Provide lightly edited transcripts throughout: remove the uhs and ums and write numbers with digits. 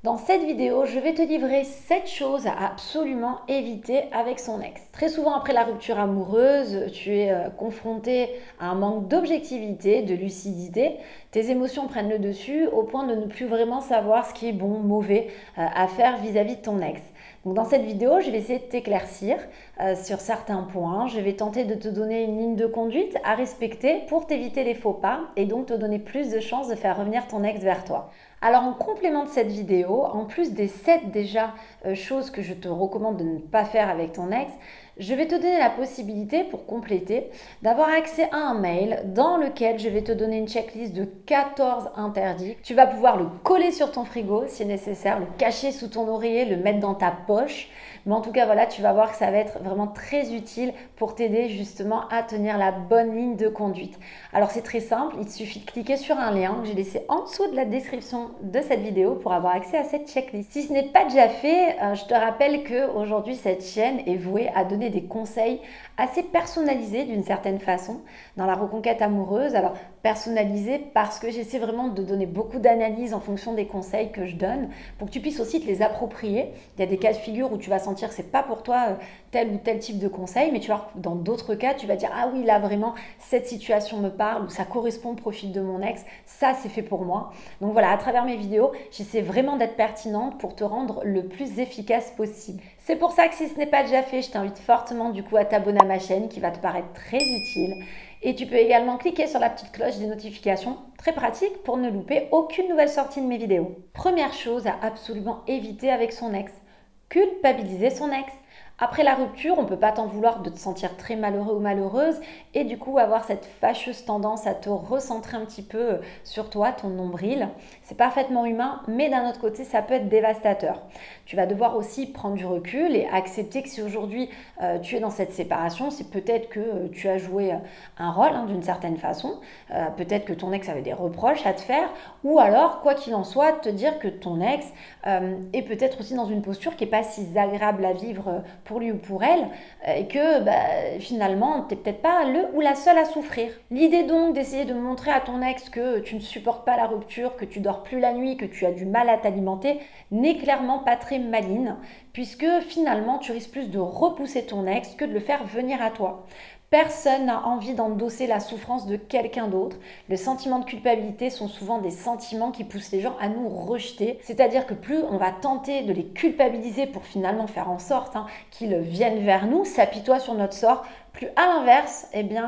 Dans cette vidéo, je vais te livrer 7 choses à absolument éviter avec son ex. Très souvent après la rupture amoureuse, tu es confronté à un manque d'objectivité, de lucidité. Tes émotions prennent le dessus au point de ne plus vraiment savoir ce qui est bon, mauvais à faire vis-à-vis de ton ex. Donc dans cette vidéo, je vais essayer de t'éclaircir sur certains points. Je vais tenter de te donner une ligne de conduite à respecter pour t'éviter les faux pas et donc te donner plus de chances de faire revenir ton ex vers toi. Alors en complément de cette vidéo, en plus des 7 déjà choses que je te recommande de ne pas faire avec ton ex, je vais te donner la possibilité, pour compléter, d'avoir accès à un mail dans lequel je vais te donner une checklist de 14 interdits. Tu vas pouvoir le coller sur ton frigo si nécessaire, le cacher sous ton oreiller, le mettre dans ta poche. Mais en tout cas, voilà, tu vas voir que ça va être vraiment très utile pour t'aider justement à tenir la bonne ligne de conduite. Alors c'est très simple, il te suffit de cliquer sur un lien que j'ai laissé en dessous de la description de cette vidéo pour avoir accès à cette checklist. Si ce n'est pas déjà fait, je te rappelle qu'aujourd'hui cette chaîne est vouée à donner des conseils assez personnalisés d'une certaine façon dans la reconquête amoureuse. Alors personnalisé parce que j'essaie vraiment de donner beaucoup d'analyses en fonction des conseils que je donne pour que tu puisses aussi te les approprier. Il y a des cas de figure où tu vas sentir que c'est pas pour toi tel ou tel type de conseil, mais tu vois, dans d'autres cas, tu vas dire ah oui, là vraiment cette situation me parle ou ça correspond au profil de mon ex, ça c'est fait pour moi. Donc voilà, à travers mes vidéos, j'essaie vraiment d'être pertinente pour te rendre le plus efficace possible. C'est pour ça que si ce n'est pas déjà fait, je t'invite fortement du coup à t'abonner à ma chaîne qui va te paraître très utile. Et tu peux également cliquer sur la petite cloche des notifications, très pratique pour ne louper aucune nouvelle sortie de mes vidéos. Première chose à absolument éviter avec son ex, culpabiliser son ex. Après la rupture, on ne peut pas t'en vouloir de te sentir très malheureux ou malheureuse et du coup avoir cette fâcheuse tendance à te recentrer un petit peu sur toi, ton nombril. C'est parfaitement humain, mais d'un autre côté, ça peut être dévastateur. Tu vas devoir aussi prendre du recul et accepter que si aujourd'hui tu es dans cette séparation, c'est peut-être que tu as joué un rôle d'une certaine façon, peut-être que ton ex avait des reproches à te faire, ou alors, quoi qu'il en soit, te dire que ton ex est peut-être aussi dans une posture qui n'est pas si agréable à vivre pour lui ou pour elle, et que finalement, tu n'es peut-être pas le ou la seule à souffrir. L'idée donc d'essayer de montrer à ton ex que tu ne supportes pas la rupture, que tu dors plus la nuit, que tu as du mal à t'alimenter, n'est clairement pas très maligne, puisque finalement, tu risques plus de repousser ton ex que de le faire venir à toi. Personne n'a envie d'endosser la souffrance de quelqu'un d'autre. Les sentiments de culpabilité sont souvent des sentiments qui poussent les gens à nous rejeter. C'est-à-dire que plus on va tenter de les culpabiliser pour finalement faire en sorte qu'ils viennent vers nous, s'apitoient sur notre sort, plus à l'inverse,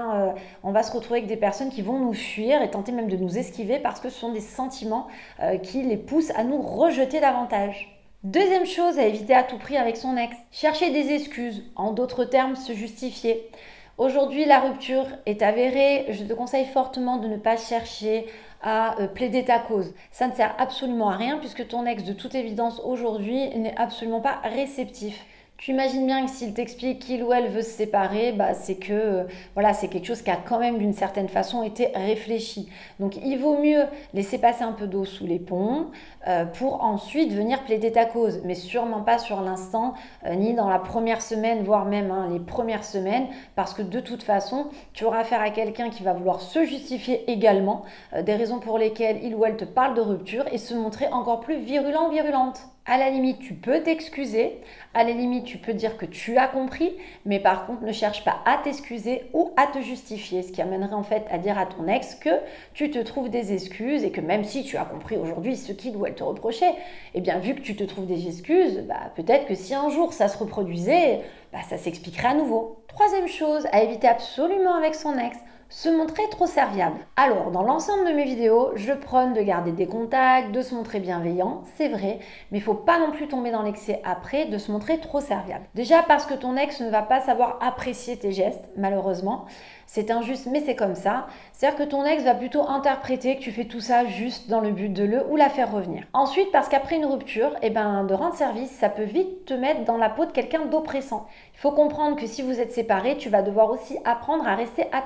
on va se retrouver avec des personnes qui vont nous fuir et tenter même de nous esquiver parce que ce sont des sentiments qui les poussent à nous rejeter davantage. Deuxième chose à éviter à tout prix avec son ex, chercher des excuses, en d'autres termes se justifier. Aujourd'hui, la rupture est avérée. Je te conseille fortement de ne pas chercher à plaider ta cause. Ça ne sert absolument à rien puisque ton ex, de toute évidence, aujourd'hui, n'est absolument pas réceptif. Tu imagines bien que s'il t'explique qu'il ou elle veut se séparer, c'est que c'est quelque chose qui a quand même d'une certaine façon été réfléchi. Donc il vaut mieux laisser passer un peu d'eau sous les ponts pour ensuite venir plaider ta cause, mais sûrement pas sur l'instant, ni dans la première semaine, voire même les premières semaines, parce que de toute façon, tu auras affaire à quelqu'un qui va vouloir se justifier également des raisons pour lesquelles il ou elle te parle de rupture et se montrer encore plus virulent ou virulente. À la limite, tu peux t'excuser, à la limite, tu peux dire que tu as compris, mais par contre, ne cherche pas à t'excuser ou à te justifier, ce qui amènerait en fait à dire à ton ex que tu te trouves des excuses et que même si tu as compris aujourd'hui ce qu'il ou elle te reprochait, vu que tu te trouves des excuses, peut-être que si un jour ça se reproduisait, ça s'expliquerait à nouveau. Troisième chose à éviter absolument avec son ex, se montrer trop serviable. Alors, dans l'ensemble de mes vidéos, je prône de garder des contacts, de se montrer bienveillant, c'est vrai, mais il ne faut pas non plus tomber dans l'excès après de se montrer trop serviable. Déjà parce que ton ex ne va pas savoir apprécier tes gestes, malheureusement. C'est injuste, mais c'est comme ça. C'est-à-dire que ton ex va plutôt interpréter que tu fais tout ça juste dans le but de le ou la faire revenir. Ensuite, parce qu'après une rupture, de rendre service, ça peut vite te mettre dans la peau de quelqu'un d'oppressant. Il faut comprendre que si vous êtes séparés, tu vas devoir aussi apprendre à rester à ta place.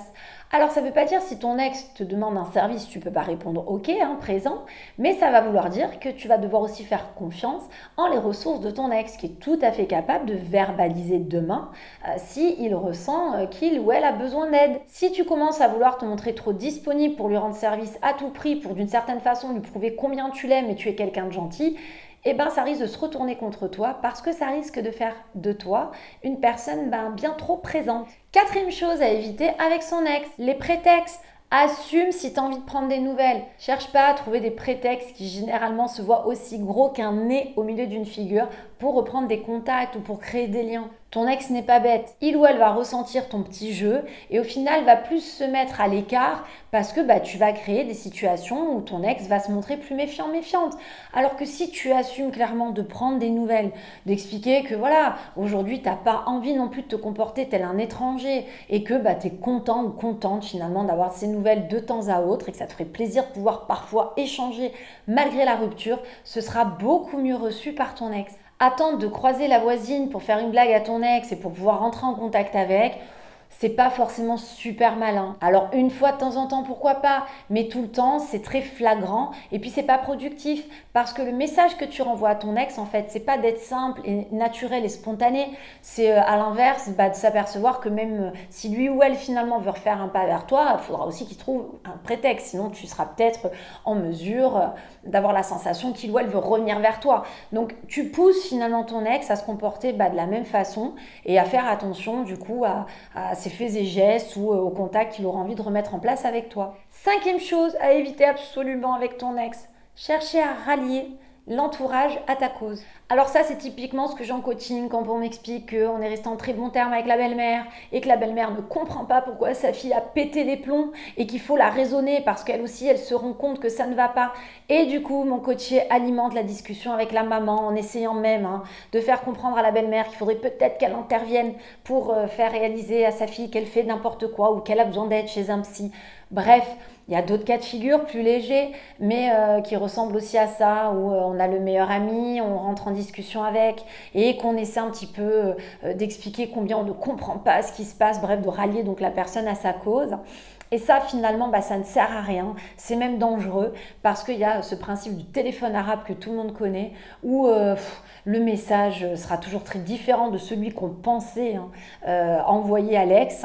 Alors ça ne veut pas dire si ton ex te demande un service, tu ne peux pas répondre ok, présent, mais ça va vouloir dire que tu vas devoir aussi faire confiance en les ressources de ton ex, qui est tout à fait capable de verbaliser demain s'il ressent qu'il ou elle a besoin d'aide. Si tu commences à vouloir te montrer trop disponible pour lui rendre service à tout prix, pour d'une certaine façon lui prouver combien tu l'aimes et tu es quelqu'un de gentil, eh ben, ça risque de se retourner contre toi parce que ça risque de faire de toi une personne bien trop présente. Quatrième chose à éviter avec son ex, les prétextes. Assume si tu as envie de prendre des nouvelles. Cherche pas à trouver des prétextes qui généralement se voient aussi gros qu'un nez au milieu d'une figure pour reprendre des contacts ou pour créer des liens. Ton ex n'est pas bête. Il ou elle va ressentir ton petit jeu et au final va plus se mettre à l'écart parce que tu vas créer des situations où ton ex va se montrer plus méfiant, méfiante. Alors que si tu assumes clairement de prendre des nouvelles, d'expliquer que voilà, aujourd'hui tu n'as pas envie non plus de te comporter tel un étranger et que tu es content ou contente finalement d'avoir ces nouvelles de temps à autre et que ça te ferait plaisir de pouvoir parfois échanger malgré la rupture, ce sera beaucoup mieux reçu par ton ex. Attendre de croiser la voisine pour faire une blague à ton ex et pour pouvoir rentrer en contact avec, c'est pas forcément super malin. Alors une fois de temps en temps, pourquoi pas, mais tout le temps, c'est très flagrant et puis c'est pas productif parce que le message que tu renvoies à ton ex, en fait, c'est pas d'être simple et naturel et spontané, c'est à l'inverse de s'apercevoir que même si lui ou elle finalement veut refaire un pas vers toi, il faudra aussi qu'il trouve un prétexte, sinon tu seras peut-être en mesure d'avoir la sensation qu'il ou elle veut revenir vers toi. Donc tu pousses finalement ton ex à se comporter de la même façon et à faire attention du coup à ses faits et gestes ou au contact qu'il aura envie de remettre en place avec toi. Cinquième chose à éviter absolument avec ton ex, chercher à rallier l'entourage à ta cause. Alors ça, c'est typiquement ce que j'en coaching quand on m'explique qu'on est resté en très bon terme avec la belle-mère et que la belle-mère ne comprend pas pourquoi sa fille a pété les plombs et qu'il faut la raisonner parce qu'elle aussi, elle se rend compte que ça ne va pas. Et du coup, mon coachier alimente la discussion avec la maman en essayant même de faire comprendre à la belle-mère qu'il faudrait peut-être qu'elle intervienne pour faire réaliser à sa fille qu'elle fait n'importe quoi ou qu'elle a besoin d'aide chez un psy. Bref, il y a d'autres cas de figure plus légers, mais qui ressemblent aussi à ça, où on a le meilleur ami, on rentre en discussion avec et qu'on essaie un petit peu d'expliquer combien on ne comprend pas ce qui se passe, bref, de rallier donc la personne à sa cause. Et ça, finalement, ça ne sert à rien. C'est même dangereux parce qu'il y a ce principe du téléphone arabe que tout le monde connaît où le message sera toujours très différent de celui qu'on pensait envoyer à l'ex.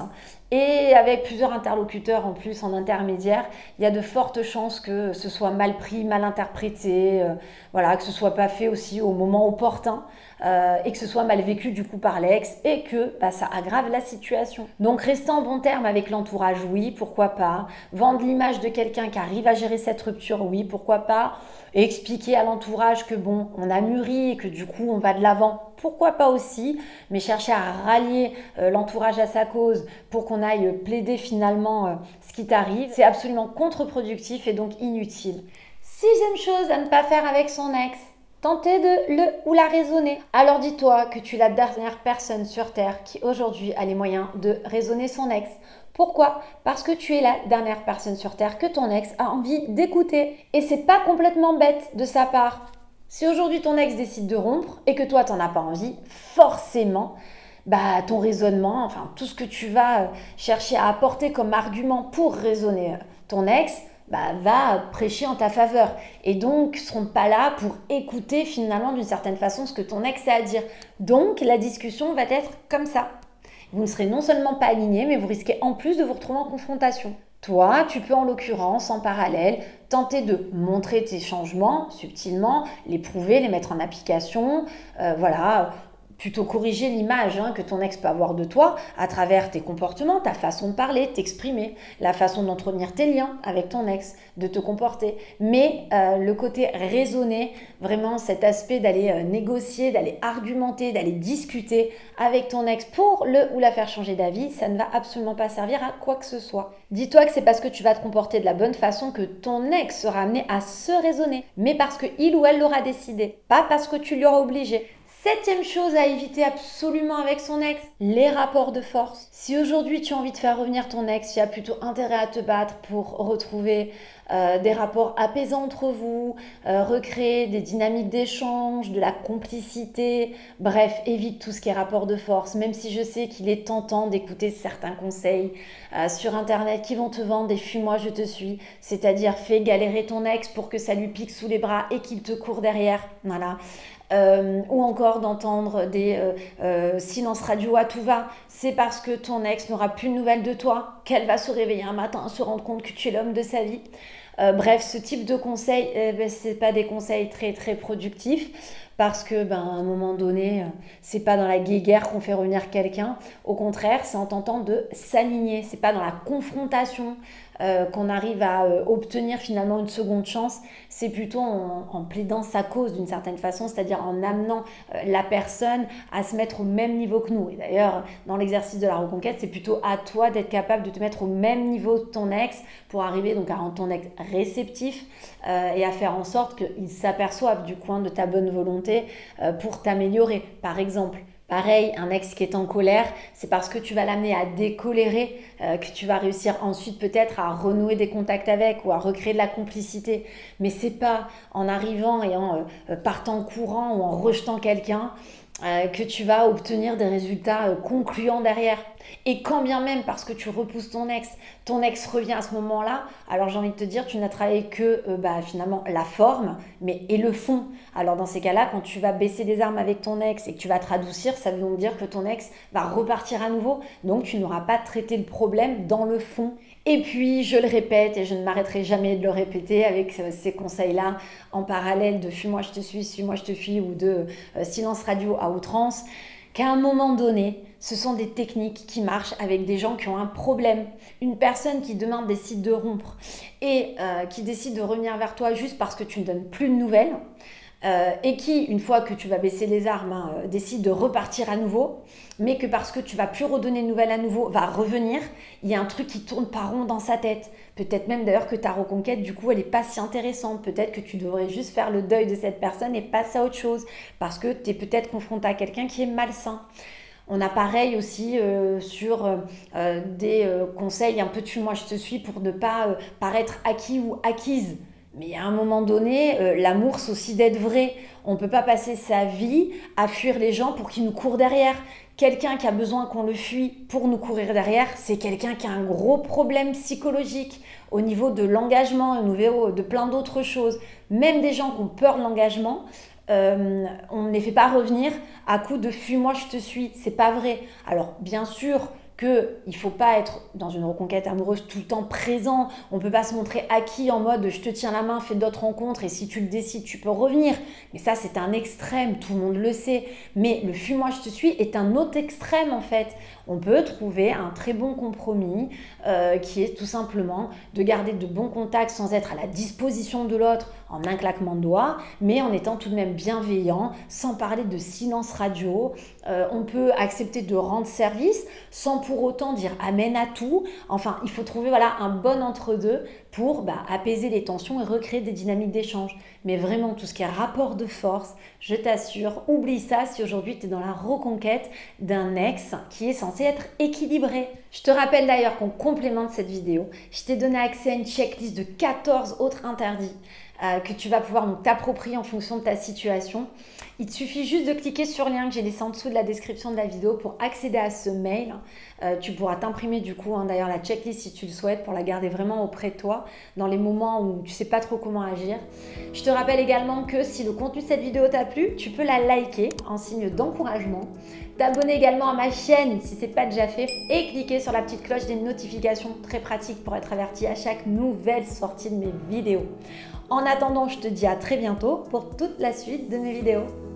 Et avec plusieurs interlocuteurs en plus en intermédiaire, il y a de fortes chances que ce soit mal pris, mal interprété, que ce soit pas fait aussi au moment opportun et que ce soit mal vécu du coup par l'ex et que ça aggrave la situation. Donc rester en bon terme avec l'entourage, oui, pourquoi pas. Vendre l'image de quelqu'un qui arrive à gérer cette rupture, oui, pourquoi pas. Et expliquer à l'entourage que on a mûri et que du coup on va de l'avant, pourquoi pas aussi, mais chercher à rallier l'entourage à sa cause pour qu'on aille plaider finalement ce qui t'arrive, c'est absolument contre-productif et donc inutile. Sixième chose à ne pas faire avec son ex, tenter de le ou la raisonner. Alors dis-toi que tu es la dernière personne sur Terre qui aujourd'hui a les moyens de raisonner son ex. Pourquoi? Parce que tu es la dernière personne sur Terre que ton ex a envie d'écouter. Et c'est pas complètement bête de sa part. Si aujourd'hui ton ex décide de rompre et que toi t'en as pas envie, forcément, ton raisonnement, tout ce que tu vas chercher à apporter comme argument pour raisonner ton ex, va prêcher en ta faveur. Et donc, ne seront pas là pour écouter finalement d'une certaine façon ce que ton ex a à dire. Donc, la discussion va être comme ça. Vous ne serez non seulement pas alignés, mais vous risquez en plus de vous retrouver en confrontation. Toi, tu peux en l'occurrence, en parallèle, tenter de montrer tes changements subtilement, les prouver, les mettre en application, plutôt corriger l'image que ton ex peut avoir de toi à travers tes comportements, ta façon de parler, de t'exprimer, la façon d'entretenir tes liens avec ton ex, de te comporter. Mais le côté raisonné, vraiment cet aspect d'aller négocier, d'aller argumenter, d'aller discuter avec ton ex pour le ou la faire changer d'avis, ça ne va absolument pas servir à quoi que ce soit. Dis-toi que c'est parce que tu vas te comporter de la bonne façon que ton ex sera amené à se raisonner, mais parce qu'il ou elle l'aura décidé, pas parce que tu lui auras obligé. Septième chose à éviter absolument avec son ex, les rapports de force. Si aujourd'hui tu as envie de faire revenir ton ex, tu as plutôt intérêt à te battre pour retrouver des rapports apaisants entre vous, recréer des dynamiques d'échange, de la complicité. Bref, évite tout ce qui est rapport de force, même si je sais qu'il est tentant d'écouter certains conseils sur Internet qui vont te vendre des fuis-moi, je te suis. C'est-à-dire, fais galérer ton ex pour que ça lui pique sous les bras et qu'il te court derrière. Voilà. Ou encore d'entendre des silences radio à tout va. C'est parce que ton ex n'aura plus de nouvelles de toi qu'elle va se réveiller un matin, se rendre compte que tu es l'homme de sa vie. Bref, ce type de conseils, ce n'est pas des conseils très très productifs parce que à un moment donné, c'est pas dans la guéguerre qu'on fait revenir quelqu'un. Au contraire, c'est en tentant de s'aligner. C'est pas dans la confrontation qu'on arrive à obtenir finalement une seconde chance. C'est plutôt en plaidant sa cause d'une certaine façon, c'est-à-dire en amenant la personne à se mettre au même niveau que nous. Et d'ailleurs, dans l'exercice de la reconquête, c'est plutôt à toi d'être capable de te mettre au même niveau de ton ex pour arriver donc à rendre ton ex réceptif et à faire en sorte qu'il s'aperçoive du coin de ta bonne volonté pour t'améliorer. Par exemple, pareil, un ex qui est en colère, c'est parce que tu vas l'amener à décolérer que tu vas réussir ensuite peut-être à renouer des contacts avec ou à recréer de la complicité. Mais c'est pas en arrivant et en partant courant ou en rejetant quelqu'un que tu vas obtenir des résultats concluants derrière. Et quand bien même, parce que tu repousses ton ex revient à ce moment-là, alors j'ai envie de te dire, tu n'as travaillé que finalement la forme, mais et le fond. Alors dans ces cas-là, quand tu vas baisser les armes avec ton ex et que tu vas te radoucir, ça veut donc dire que ton ex va repartir à nouveau, donc tu n'auras pas traité le problème dans le fond. Et puis, je le répète et je ne m'arrêterai jamais de le répéter avec ces conseils-là en parallèle de fuis-moi, je te suis, suis-moi, je te fuis ou de silence radio à outrance, qu'à un moment donné, ce sont des techniques qui marchent avec des gens qui ont un problème. Une personne qui demain décide de rompre et qui décide de revenir vers toi juste parce que tu ne donnes plus de nouvelles, et qui, une fois que tu vas baisser les armes, décide de repartir à nouveau, mais que parce que tu vas plus redonner de nouvelles à nouveau, va revenir, il y a un truc qui tourne pas rond dans sa tête. Peut-être même d'ailleurs que ta reconquête, du coup, elle n'est pas si intéressante. Peut-être que tu devrais juste faire le deuil de cette personne et passer à autre chose, parce que tu es peut-être confronté à quelqu'un qui est malsain. On a pareil aussi sur des conseils un peu tu-moi, je te suis pour ne pas paraître acquis ou acquise. Mais à un moment donné, l'amour, c'est aussi d'être vrai. On ne peut pas passer sa vie à fuir les gens pour qu'ils nous courent derrière. Quelqu'un qui a besoin qu'on le fuit pour nous courir derrière, c'est quelqu'un qui a un gros problème psychologique au niveau de l'engagement, au niveau de plein d'autres choses. Même des gens qui ont peur de l'engagement, on ne les fait pas revenir à coup de fuis-moi, je te suis. C'est pas vrai. Alors, bien sûr, qu'il ne faut pas être dans une reconquête amoureuse tout le temps présent. On ne peut pas se montrer acquis en mode je te tiens la main, fais d'autres rencontres et si tu le décides, tu peux revenir. Mais ça, c'est un extrême, tout le monde le sait. Mais le fuis-moi, je te suis est un autre extrême en fait. On peut trouver un très bon compromis qui est tout simplement de garder de bons contacts sans être à la disposition de l'autre en un claquement de doigts, mais en étant tout de même bienveillant, sans parler de silence radio. On peut accepter de rendre service sans pour autant dire amen à tout. Enfin, il faut trouver un bon entre-deux pour apaiser les tensions et recréer des dynamiques d'échange. Mais vraiment, tout ce qui est rapport de force, je t'assure, oublie ça si aujourd'hui tu es dans la reconquête d'un ex qui est censé être équilibré. Je te rappelle d'ailleurs qu'en complément de cette vidéo, je t'ai donné accès à une checklist de 14 autres interdits que tu vas pouvoir donc t'approprier en fonction de ta situation. Il te suffit juste de cliquer sur le lien que j'ai laissé en dessous de la description de la vidéo pour accéder à ce mail. Tu pourras t'imprimer du coup d'ailleurs la checklist si tu le souhaites pour la garder vraiment auprès de toi dans les moments où tu ne sais pas trop comment agir. Je te rappelle également que si le contenu de cette vidéo t'a plu, tu peux la liker en signe d'encouragement, t'abonner également à ma chaîne si ce n'est pas déjà fait et cliquer sur la petite cloche des notifications, très pratique pour être averti à chaque nouvelle sortie de mes vidéos. En attendant, je te dis à très bientôt pour toute la suite de mes vidéos.